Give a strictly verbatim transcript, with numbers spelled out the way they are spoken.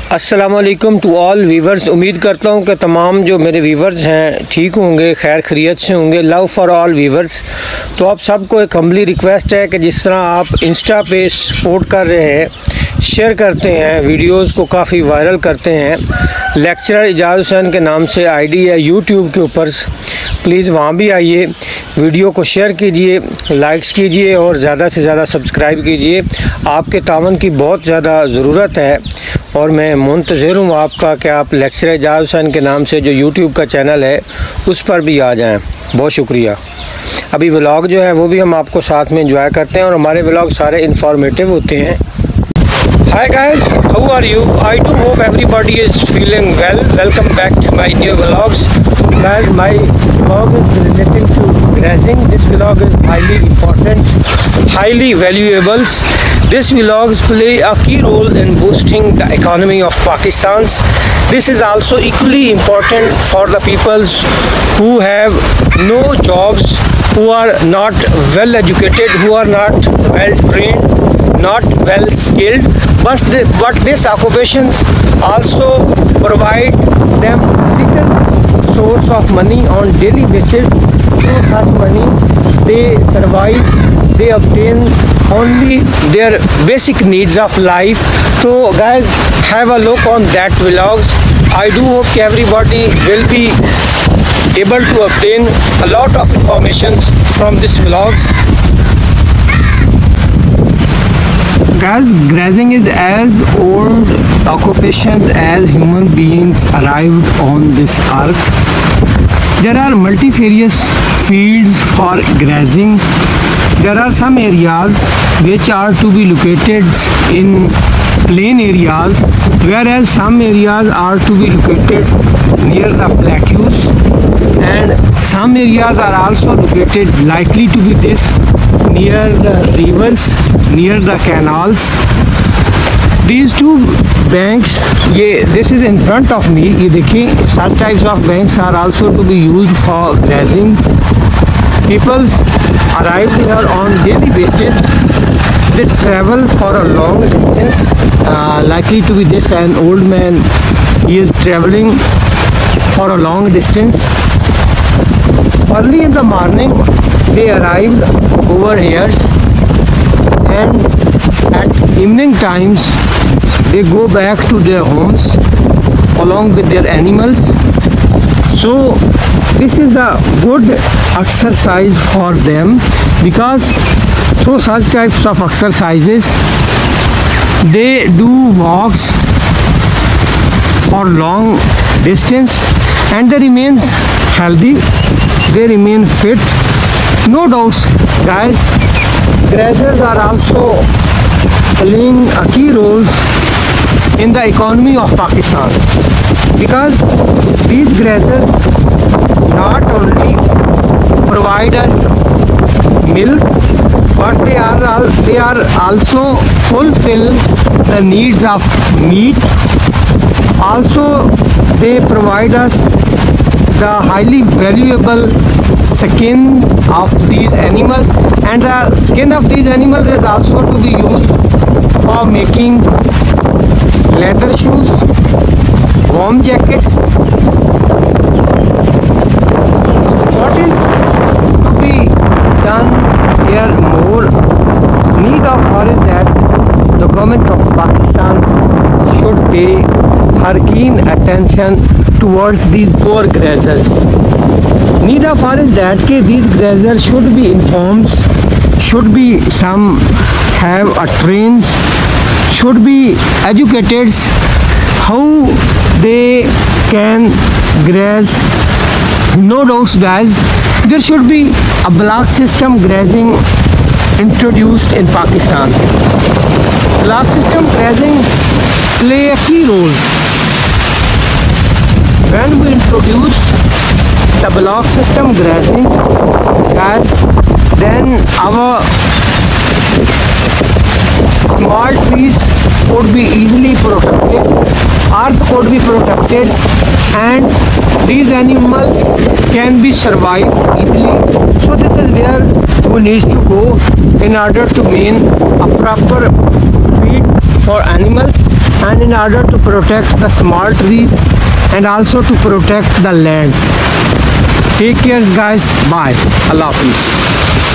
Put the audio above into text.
अस्सलामुअलैकुम to all viewers. उम्मीद करता हूँ कि तमाम जो मेरे वीवर्स हैं ठीक होंगे, खैर खैरियत से होंगे। Love for all viewers. तो आप सबको एक हम्बली रिक्वेस्ट है कि जिस तरह आप इंस्टा पे सपोर्ट कर रहे हैं, शेयर करते हैं, वीडियोस को काफ़ी वायरल करते हैं, लेक्चरर इजाज़ हुसैन के नाम से आईडी है यूट्यूब के ऊपर, प्लीज़ वहाँ भी आइए, वीडियो को शेयर कीजिए, लाइक्स कीजिए और ज़्यादा से ज़्यादा सब्सक्राइब कीजिए। आपके तावन की बहुत ज़्यादा ज़रूरत है और मैं मुंतज़िर हूँ आपका कि आप लेक्चरर इजाज़ हुसैन के नाम से जो यूट्यूब का चैनल है उस पर भी आ जाएं। बहुत शुक्रिया। अभी व्लॉग जो है वो भी हम आपको साथ में एंजॉय करते हैं और हमारे व्लॉग सारे इंफॉर्मेटिव होते हैं। Hi guys, how are you? I do hope everybody is feeling well. Welcome back to my new vlogs. Guys, my vlog is relating to grazing. This vlog is highly important, highly valuable. This vlogs play a key role in boosting the economy of Pakistan. This is also equally important for the peoples who have no jobs, who are not well educated, who are not well trained, not well skilled, but, the, but these occupations also provide them little source of money on daily basis. Through such money they survive, they obtain only their basic needs of life. So guys, have a look on that vlogs. I do hope everybody will be able to obtain a lot of information from this vlogs. Guys, grazing is as old occupation as human beings arrived on this earth. There are multifarious fields for grazing. There are some areas which are to be located in plain areas, whereas some areas are to be located near the plateaus, and some areas are also located likely to be this near the rivers, near the canals. These two banks, ये this is in front of me, ये देखिए, such types of banks are also to be used for grazing. People arrive here on daily basis. They travel for a long distance, uh, likely to be this an old man. He is traveling for a long distance. Early in the morning they arrived over here, and at evening times they go back to their homes along with their animals. So this is a good exercise for them, because through such types of exercises they do walks for long distance and they remain healthy, they remain fit. No doubts guys, grazers are also playing a key role in the economy of Pakistan, because these grazers not only provide us milk, but they are all, they are also fulfill the needs of meat. Also they provide us the highly valuable skin of these animals, and the skin of these animals is also to be used for making leather shoes, warm jackets. What is to be done here more need of her is that the government of Pakistan should pay her keen attention towards these poor grazers. Need of her is that ke these grazers should be informed, should be some have a trains, should be educated how they can graze. No doubts guys, there should be a block system grazing introduced in Pakistan. Block system grazing play a key role. When we introduce the block system grazing, guys, then our small trees could be easily protected, earth could be protected, and these animals can be survived easily. So this is where we need to go in order to maintain a proper feed for animals and in order to protect the small trees and also to protect the lands. Take care guys, bye, Allah Hafiz.